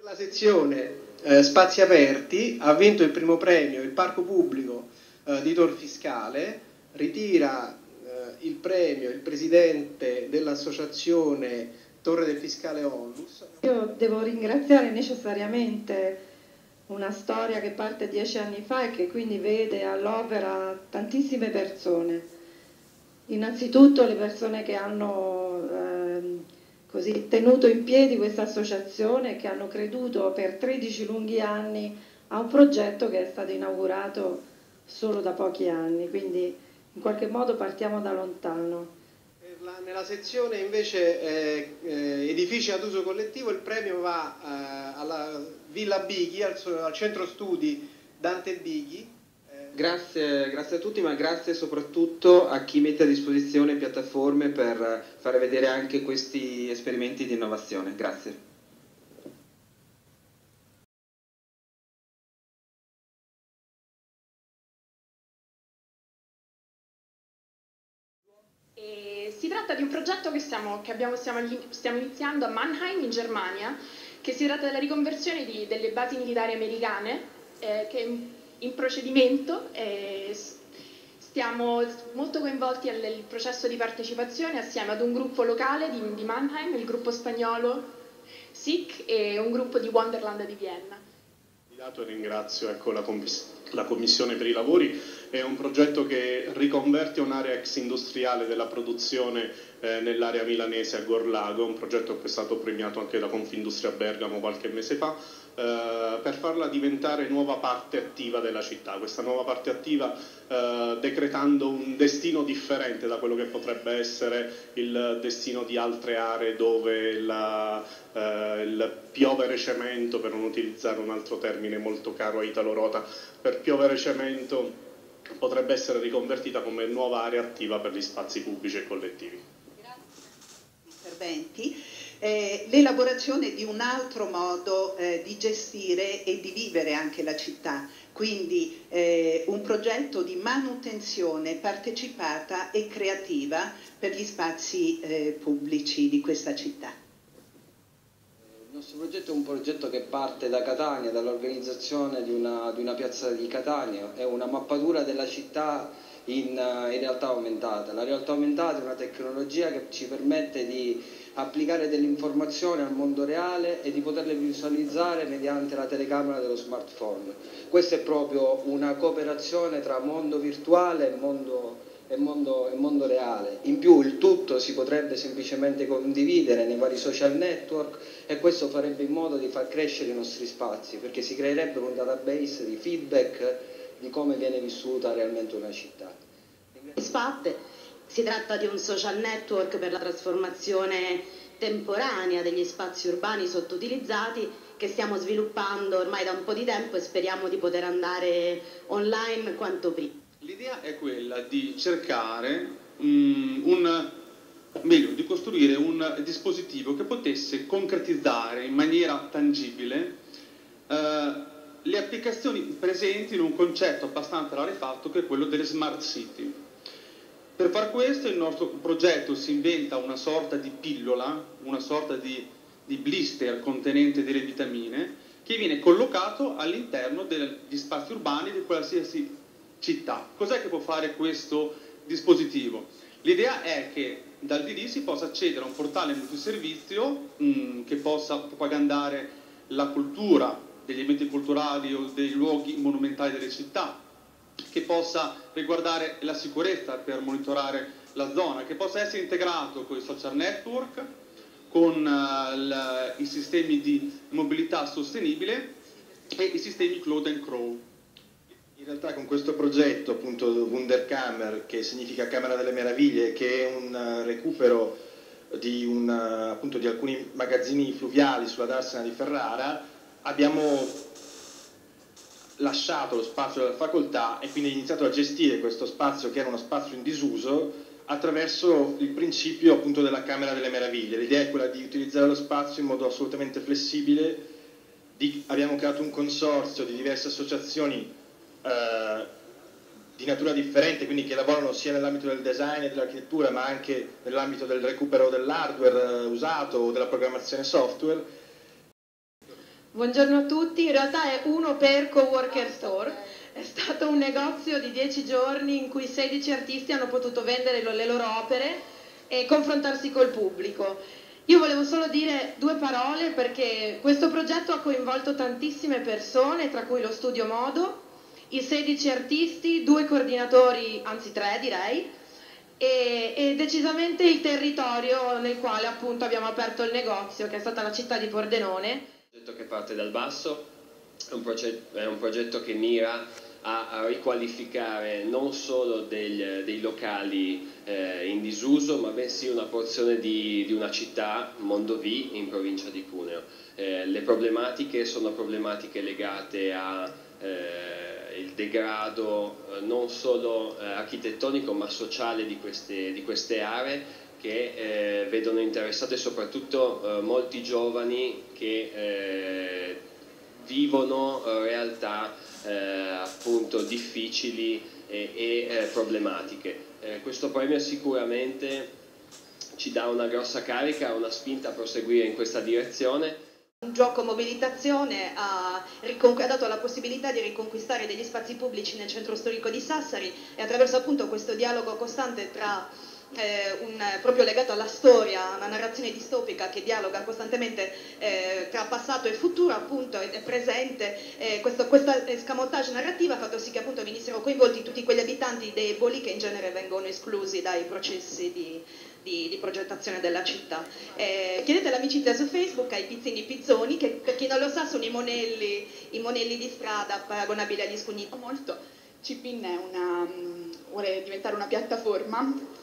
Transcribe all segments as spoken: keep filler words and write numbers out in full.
La sezione eh, Spazi Aperti ha vinto il primo premio, il parco pubblico eh, di Tor Fiscale, ritira eh, il premio il presidente dell'associazione Torre del Fiscale Onlus. Io devo ringraziare necessariamente una storia che parte dieci anni fa e che quindi vede all'opera tantissime persone. Innanzitutto le persone che hanno ehm, così tenuto in piedi questa associazione e che hanno creduto per tredici lunghi anni a un progetto che è stato inaugurato solo da pochi anni, quindi in qualche modo partiamo da lontano. La, nella sezione invece eh, eh, edifici ad uso collettivo il premio va eh, alla Villa Bighi, al, al centro studi Dante Bighi. Eh. Grazie, grazie a tutti, ma grazie soprattutto a chi mette a disposizione piattaforme per fare vedere anche questi esperimenti di innovazione. Grazie. Si tratta di un progetto che, stiamo, che abbiamo, stiamo, stiamo iniziando a Mannheim, in Germania, che si tratta della riconversione di, delle basi militari americane, eh, che è in procedimento. Eh, stiamo molto coinvolti nel processo di partecipazione assieme ad un gruppo locale di, di Mannheim, il gruppo spagnolo S I C e un gruppo di Wonderland di Vienna. Ringrazio ecco, la, la Commissione per i lavori. È un progetto che riconverte un'area ex industriale della produzione eh, nell'area milanese a Gorlago, un progetto che è stato premiato anche da Confindustria Bergamo qualche mese fa, eh, per farla diventare nuova parte attiva della città. Questa nuova parte attiva eh, decretando un destino differente da quello che potrebbe essere il destino di altre aree dove la, eh, il piovere cemento, per non utilizzare un altro termine molto caro a Italo Rota, per piovere cemento potrebbe essere riconvertita come nuova area attiva per gli spazi pubblici e collettivi. Grazie per gli interventi. Eh, l'elaborazione di un altro modo eh, di gestire e di vivere anche la città, quindi eh, un progetto di manutenzione partecipata e creativa per gli spazi eh, pubblici di questa città. Il nostro progetto è un progetto che parte da Catania, dall'organizzazione di una, di una piazza di Catania, è una mappatura della città in, in realtà aumentata. La realtà aumentata è una tecnologia che ci permette di applicare delle informazioni al mondo reale e di poterle visualizzare mediante la telecamera dello smartphone. Questa è proprio una cooperazione tra mondo virtuale e mondo E mondo, e mondo reale. In più il tutto si potrebbe semplicemente condividere nei vari social network e questo farebbe in modo di far crescere i nostri spazi, perché si creerebbe un database di feedback di come viene vissuta realmente una città. Sfatte, si tratta di un social network per la trasformazione temporanea degli spazi urbani sottoutilizzati che stiamo sviluppando ormai da un po' di tempo e speriamo di poter andare online quanto prima. L'idea è quella di cercare um, un, meglio, di costruire un dispositivo che potesse concretizzare in maniera tangibile uh, le applicazioni presenti in un concetto abbastanza rarefatto che è quello delle smart city. Per far questo il nostro progetto si inventa una sorta di pillola, una sorta di, di blister contenente delle vitamine che viene collocato all'interno degli spazi urbani di qualsiasi città. Cos'è che può fare questo dispositivo? L'idea è che dal di lì si possa accedere a un portale multiservizio mh, che possa propagandare la cultura degli eventi culturali o dei luoghi monumentali delle città, che possa riguardare la sicurezza per monitorare la zona, che possa essere integrato con i social network, con uh, l, i sistemi di mobilità sostenibile e i sistemi cloud and crow. In realtà con questo progetto, appunto Wunderkammer, che significa Camera delle Meraviglie, che è un recupero di, un, appunto, di alcuni magazzini fluviali sulla Darsena di Ferrara, abbiamo lasciato lo spazio della facoltà e quindi iniziato a gestire questo spazio che era uno spazio in disuso attraverso il principio appunto della Camera delle Meraviglie. L'idea è quella di utilizzare lo spazio in modo assolutamente flessibile. Di, abbiamo creato un consorzio di diverse associazioni Uh, di natura differente, quindi che lavorano sia nell'ambito del design e dell'architettura ma anche nell'ambito del recupero dell'hardware uh, usato o della programmazione software. Buongiorno a tutti, in realtà è uno per Coworker Store, è stato un negozio di dieci giorni in cui sedici artisti hanno potuto vendere le loro opere e confrontarsi col pubblico. Io volevo solo dire due parole perché questo progetto ha coinvolto tantissime persone, tra cui lo Studio Modo, i sedici artisti, due coordinatori, anzi tre direi, e, e decisamente il territorio nel quale appunto abbiamo aperto il negozio, che è stata la città di Pordenone. Che parte dal basso, è un, progetto, è un progetto che mira a, a riqualificare non solo degli, dei locali eh, in disuso, ma bensì una porzione di, di una città, Mondovì, in provincia di Cuneo. Eh, le problematiche sono problematiche legate a eh, il degrado eh, non solo eh, architettonico ma sociale di queste, di queste aree, che eh, vedono interessate soprattutto eh, molti giovani che eh, vivono eh, realtà eh, appunto difficili e, e eh, problematiche. Eh, questo premio sicuramente ci dà una grossa carica, una spinta a proseguire in questa direzione. Un gioco mobilitazione ha, ha dato la possibilità di riconquistare degli spazi pubblici nel centro storico di Sassari e attraverso appunto questo dialogo costante tra Eh, un, proprio legato alla storia, una narrazione distopica che dialoga costantemente eh, tra passato e futuro, appunto è, è presente eh, questo, questa escamotage narrativa ha fatto sì che appunto venissero coinvolti tutti quegli abitanti deboli che in genere vengono esclusi dai processi di, di, di progettazione della città. Eh, chiedete l'amicizia su Facebook ai Pizzini Pizzoni, che per chi non lo sa sono i monelli, i monelli di strada paragonabili agli scugniti. Molto. Cipin è una, vuole diventare una piattaforma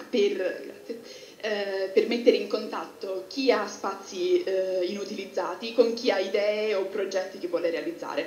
Per, eh, per mettere in contatto chi ha spazi eh, inutilizzati con chi ha idee o progetti che vuole realizzare.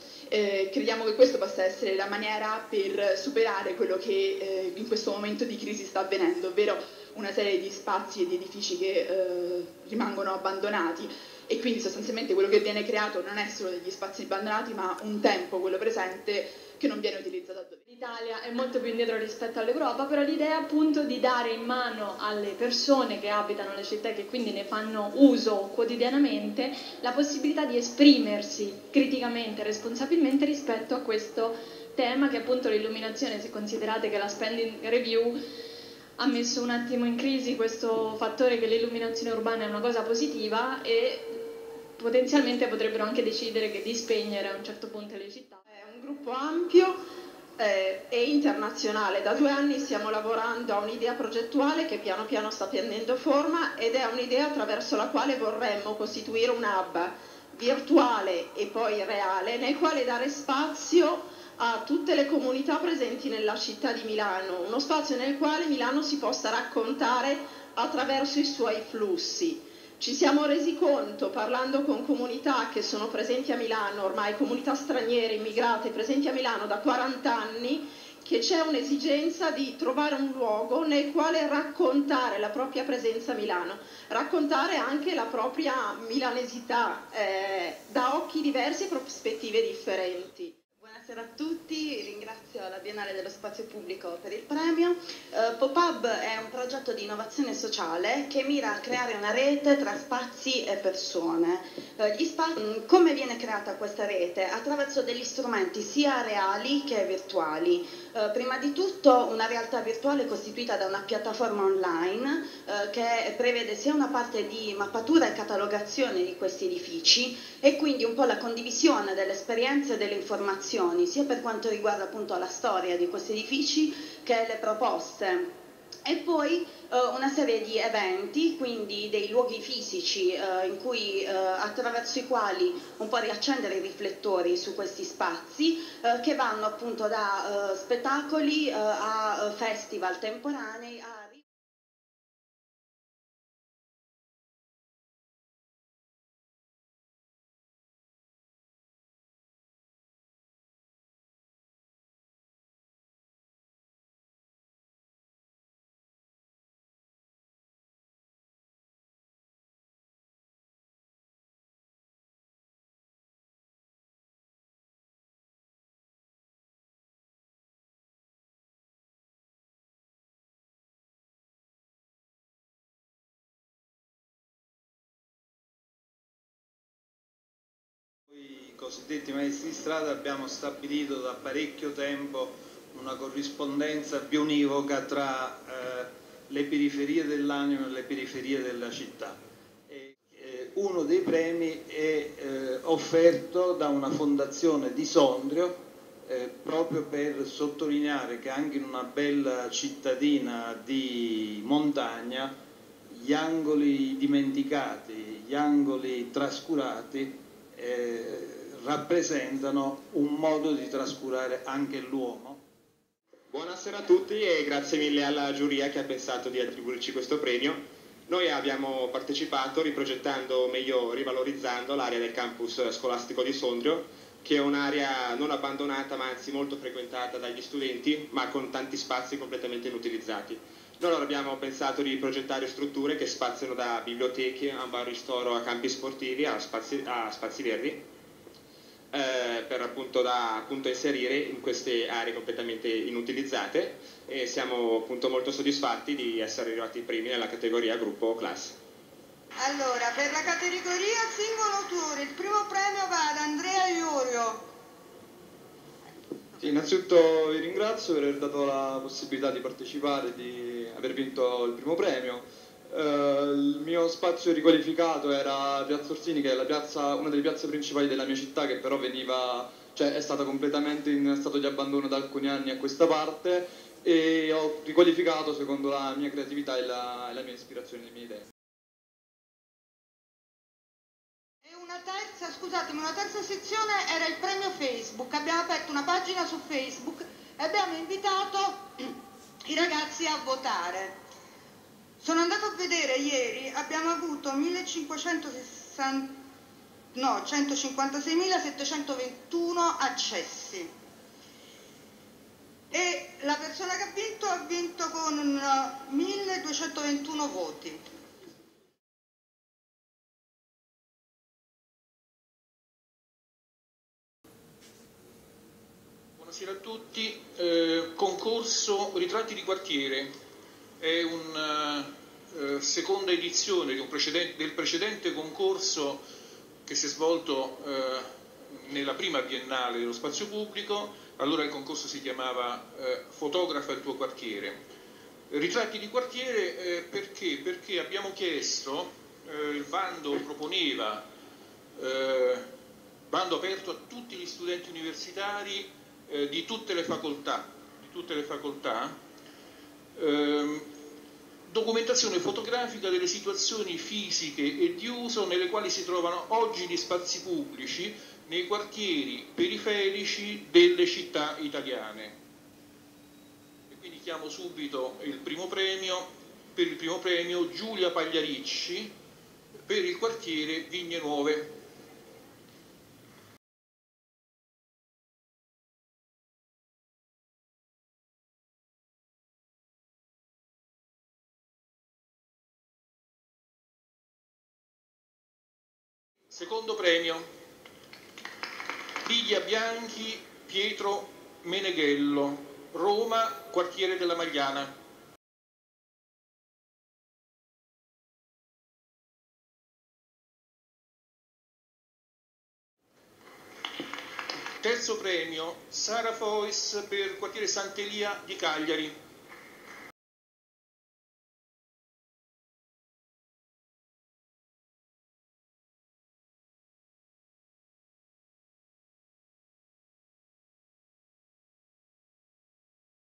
Eh, crediamo che questo possa essere la maniera per superare quello che eh, in questo momento di crisi sta avvenendo, ovvero una serie di spazi e di edifici che eh, rimangono abbandonati e quindi sostanzialmente quello che viene creato non è solo degli spazi abbandonati ma un tempo, quello presente, che non viene utilizzato. L'Italia è molto più indietro rispetto all'Europa, però l'idea è appunto di dare in mano alle persone che abitano le città e che quindi ne fanno uso quotidianamente la possibilità di esprimersi criticamente e responsabilmente rispetto a questo tema che è appunto l'illuminazione. Se considerate che la Spending Review ha messo un attimo in crisi questo fattore che l'illuminazione urbana è una cosa positiva e potenzialmente potrebbero anche decidere che di spegnere a un certo punto le città. È un gruppo ampio eh, e internazionale. Da due anni stiamo lavorando a un'idea progettuale che piano piano sta prendendo forma ed è un'idea attraverso la quale vorremmo costituire un hub virtuale e poi reale nel quale dare spazio a tutte le comunità presenti nella città di Milano, uno spazio nel quale Milano si possa raccontare attraverso i suoi flussi. Ci siamo resi conto, parlando con comunità che sono presenti a Milano, ormai comunità straniere, immigrate, presenti a Milano da quaranta anni, che c'è un'esigenza di trovare un luogo nel quale raccontare la propria presenza a Milano, raccontare anche la propria milanesità eh, da occhi diversi e prospettive differenti. Buonasera a tutti, ringrazio la Biennale dello Spazio Pubblico per il premio. Uh, Pop-Hub è un progetto di innovazione sociale che mira a creare una rete tra spazi e persone. Uh, gli spazi, come viene creata questa rete? Attraverso degli strumenti sia reali che virtuali. Uh, prima di tutto una realtà virtuale costituita da una piattaforma online uh, che prevede sia una parte di mappatura e catalogazione di questi edifici e quindi un po' la condivisione delle esperienze e delle informazioni sia per quanto riguarda appunto la storia di questi edifici che le proposte. E poi eh, una serie di eventi, quindi dei luoghi fisici eh, in cui, eh, attraverso i quali un po' riaccendere i riflettori su questi spazi eh, che vanno appunto da eh, spettacoli eh, a festival temporanei a cosiddetti maestri di strada, abbiamo stabilito da parecchio tempo una corrispondenza bionivoca tra eh, le periferie dell'anima e le periferie della città. E, eh, uno dei premi è eh, offerto da una fondazione di Sondrio eh, proprio per sottolineare che anche in una bella cittadina di montagna gli angoli dimenticati, gli angoli trascurati eh, rappresentano un modo di trascurare anche l'uomo. Buonasera a tutti e grazie mille alla giuria che ha pensato di attribuirci questo premio. Noi abbiamo partecipato riprogettando, meglio rivalorizzando l'area del campus scolastico di Sondrio, che è un'area non abbandonata ma anzi molto frequentata dagli studenti, ma con tanti spazi completamente inutilizzati. Noi allora abbiamo pensato di progettare strutture che spaziano da biblioteche a un bar ristoro, a campi sportivi, a spazi, a spazi verdi, Eh, per appunto, da, appunto inserire in queste aree completamente inutilizzate, e siamo appunto molto soddisfatti di essere arrivati primi nella categoria gruppo classe. Allora, per la categoria singolo autore il primo premio va ad Andrea Iorio. Sì, innanzitutto vi ringrazio per aver dato la possibilità di partecipare, di aver vinto il primo premio. Uh, il mio spazio riqualificato era Piazza Orsini, che è la piazza, una delle piazze principali della mia città, che però veniva, cioè è stata completamente in stato di abbandono da alcuni anni a questa parte, e ho riqualificato secondo la mia creatività e la, e la mia ispirazione, le mie idee. E una terza, scusatemi, una terza sezione era il premio Facebook. Abbiamo aperto una pagina su Facebook e abbiamo invitato i ragazzi a votare. Sono andato a vedere ieri, abbiamo avuto millecinquecentosessanta, no, centocinquantaseimilasettecentoventuno accessi e la persona che ha vinto ha vinto con milleduecentoventuno voti. Buonasera a tutti, eh, concorso Ritratti di quartiere. È una eh, seconda edizione di un precedente, del precedente concorso che si è svolto eh, nella prima biennale dello spazio pubblico. Allora il concorso si chiamava eh, Fotografa il tuo quartiere. Ritratti di quartiere eh, perché? Perché abbiamo chiesto, eh, il bando proponeva, eh, bando aperto a tutti gli studenti universitari eh, di tutte le facoltà, di tutte le facoltà eh, documentazione fotografica delle situazioni fisiche e di uso nelle quali si trovano oggi gli spazi pubblici nei quartieri periferici delle città italiane. E quindi chiamo subito il primo premio, per il primo premio Giulia Pagliaricci per il quartiere Vigne Nuove. Secondo premio, Piglia Bianchi Pietro Meneghello, Roma, quartiere della Magliana. Terzo premio, Sara Fois per quartiere Sant'Elia di Cagliari.